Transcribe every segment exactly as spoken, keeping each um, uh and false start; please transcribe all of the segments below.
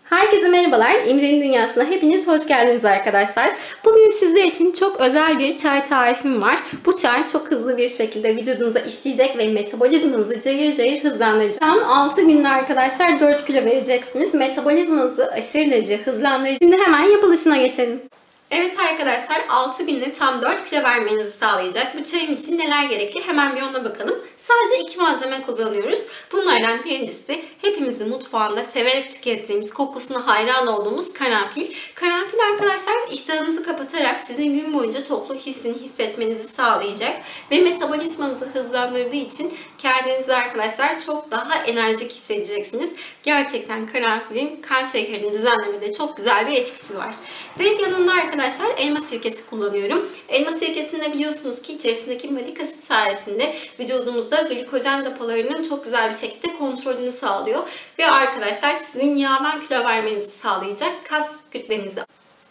Herkese merhabalar. İmre'nin dünyasına hepiniz hoş geldiniz arkadaşlar. Bugün sizler için çok özel bir çay tarifim var. Bu çay çok hızlı bir şekilde vücudunuza işleyecek ve metabolizmanızı cayır cayır hızlandıracak. Tam altı günde arkadaşlar dört kilo vereceksiniz. Metabolizmanızı aşırı derece hızlandıracak. Şimdi hemen yapılışına geçelim. Evet arkadaşlar, altı günde tam dört kilo vermenizi sağlayacak bu çayım için neler gerekli hemen bir ona bakalım. Sadece iki malzeme kullanıyoruz. Bunlardan birincisi hepimizin mutfağında severek tükettiğimiz, kokusuna hayran olduğumuz karanfil. Karanfil arkadaşlar iştahınızı kapatarak sizin gün boyunca tokluk hissini hissetmenizi sağlayacak ve metabolizmanızı hızlandırdığı için kendinizi arkadaşlar çok daha enerjik hissedeceksiniz. Gerçekten karanfilin kan şekerini düzenlemede çok güzel bir etkisi var. Ve yanında arkadaşlar elma sirkesi kullanıyorum. Elma sirkesinde biliyorsunuz ki içerisindeki malik asit sayesinde vücudumuzda glikojen depolarının çok güzel bir şekilde kontrolünü sağlıyor. Ve arkadaşlar sizin yağdan kilo vermenizi sağlayacak, kas kütlenizi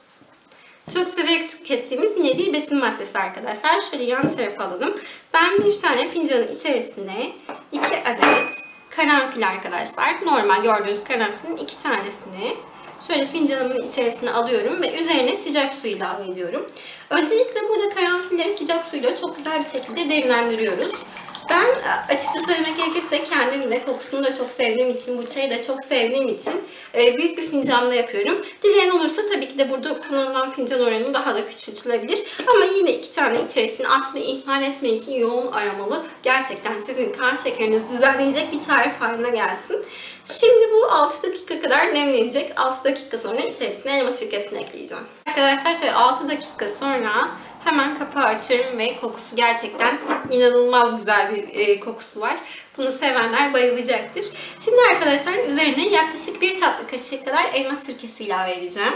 çok severek tükettiğimiz yine bir besin maddesi arkadaşlar. Şöyle yan tarafa alalım. Ben bir tane fincanın içerisine iki adet karanfil arkadaşlar. Normal gördüğünüz karanfilin iki tanesini şöyle fincanımın içerisine alıyorum ve üzerine sıcak su ilave ediyorum. Öncelikle burada karanfilleri sıcak suyla çok güzel bir şekilde demlendiriyoruz. Ben açıkça söylemek gerekirse kendim de kokusunu da çok sevdiğim için, bu çayı da çok sevdiğim için büyük bir fincanla yapıyorum. Dileyen olursa tabii ki de burada kullanılan fincan oranı daha da küçültülebilir. Ama yine iki tane içerisine atmayı ihmal etmeyin ki yoğun aromalı, gerçekten sizin kan şekerinizi düzenleyecek bir tarif haline gelsin. Şimdi bu altı dakika kadar demlenecek. altı dakika sonra içerisine elma sirkesini ekleyeceğim. Arkadaşlar şöyle altı dakika sonra hemen kapağı açıyorum ve kokusu gerçekten inanılmaz güzel bir e, kokusu var. Bunu sevenler bayılacaktır. Şimdi arkadaşlar üzerine yaklaşık bir tatlı kaşığı kadar elma sirkesi ilave edeceğim.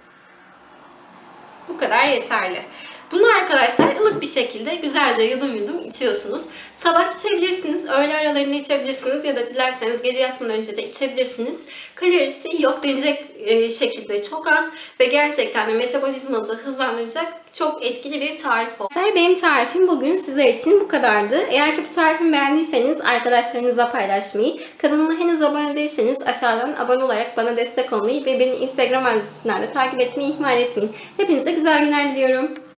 Bu kadar yeterli. Bunu arkadaşlar ılık bir şekilde güzelce yudum yudum içiyorsunuz. Sabah içebilirsiniz, öğle aralarında içebilirsiniz ya da dilerseniz gece yatmadan önce de içebilirsiniz. Kalorisi yok denecek şekilde çok az ve gerçekten de metabolizmanızı hızlandıracak çok etkili bir tarif oldu. Benim tarifim bugün sizler için bu kadardı. Eğer ki bu tarifimi beğendiyseniz arkadaşlarınızla paylaşmayı, kanalıma henüz abone değilseniz aşağıdan abone olarak bana destek olmayı ve beni Instagram adresinden de takip etmeyi ihmal etmeyin. Hepinize güzel günler diliyorum.